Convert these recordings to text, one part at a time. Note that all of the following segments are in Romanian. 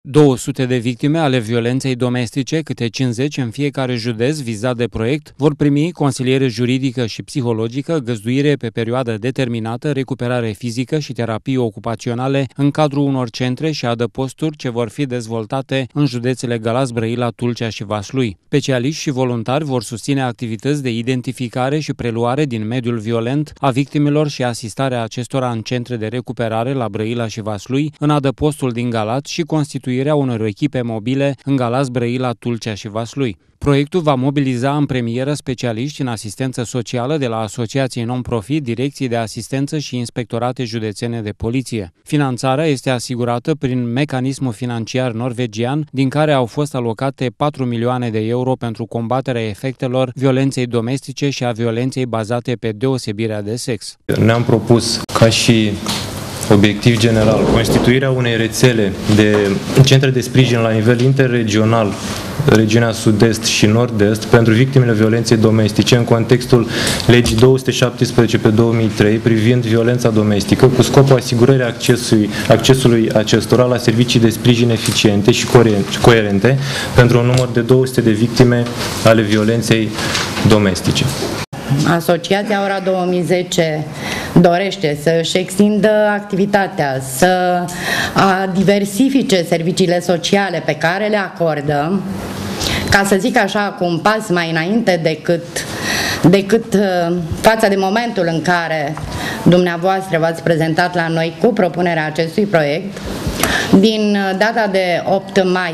200 de victime ale violenței domestice, câte 50 în fiecare județ vizat de proiect, vor primi consiliere juridică și psihologică, găzduire pe perioadă determinată, recuperare fizică și terapii ocupaționale în cadrul unor centre și adăposturi ce vor fi dezvoltate în județele Galați, Brăila, Tulcea și Vaslui. Specialiști și voluntari vor susține activități de identificare și preluare din mediul violent a victimelor și asistarea acestora în centre de recuperare la Brăila și Vaslui, în adăpostul din Galați și constituirea unor echipe mobile în Galați, Brăila, Tulcea și Vaslui. Proiectul va mobiliza în premieră specialiști în asistență socială de la asociații non-profit, direcții de asistență și inspectorate județene de poliție. Finanțarea este asigurată prin mecanismul financiar norvegian, din care au fost alocate 4 milioane de euro pentru combaterea efectelor violenței domestice și a violenței bazate pe deosebirea de sex. Ne-am propus ca și obiectiv general constituirea unei rețele de centre de sprijin la nivel interregional, regiunea sud-est și nord-est, pentru victimele violenței domestice în contextul legii 217/2003 privind violența domestică, cu scopul asigurării accesului acestora la servicii de sprijin eficiente și coerente pentru un număr de 200 de victime ale violenței domestice. Asociația Aura 2010 dorește să își extindă activitatea, să diversifice serviciile sociale pe care le acordă, ca să zic așa, cu un pas mai înainte decât față de momentul în care dumneavoastră v-ați prezentat la noi cu propunerea acestui proiect. Din data de 8 mai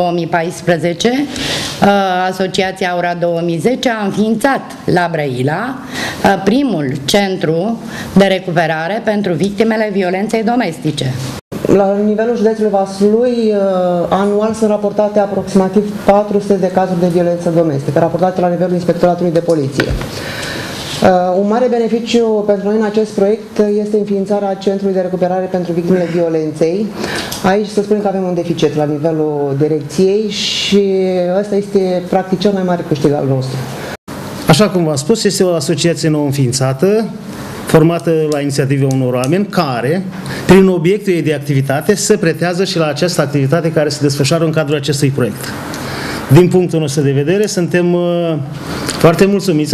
2014, Asociația Aura 2010 a înființat la Brăila primul centru de recuperare pentru victimele violenței domestice. La nivelul județului Vaslui, anual sunt raportate aproximativ 400 de cazuri de violență domestică, raportate la nivelul Inspectoratului de Poliție. Un mare beneficiu pentru noi în acest proiect este înființarea Centrului de Recuperare pentru Victimele Violenței. Aici să spunem că avem un deficit la nivelul direcției și ăsta este practic cel mai mare câștig al nostru. Așa cum v-am spus, este o asociație nou înființată, formată la inițiativa unor oameni care, prin obiectul ei de activitate, se pretează și la această activitate care se desfășoară în cadrul acestui proiect. Din punctul nostru de vedere, suntem foarte mulțumiți